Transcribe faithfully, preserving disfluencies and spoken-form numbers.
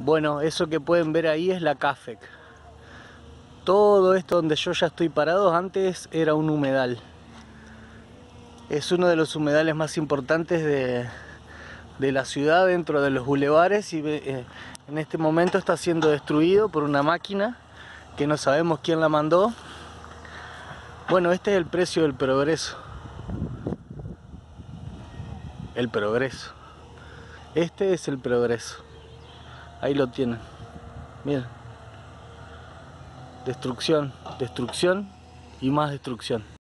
Bueno, eso que pueden ver ahí es la CAFEC. Todo esto donde yo ya estoy parado antes era un humedal. Es uno de los humedales más importantes de, de la ciudad, dentro de los bulevares, y eh, en este momento está siendo destruido por una máquina que no sabemos quién la mandó. Bueno, este es el precio del progreso. El progreso. Este es el progreso. Ahí lo tienen. Miren. Destrucción, destrucción y más destrucción.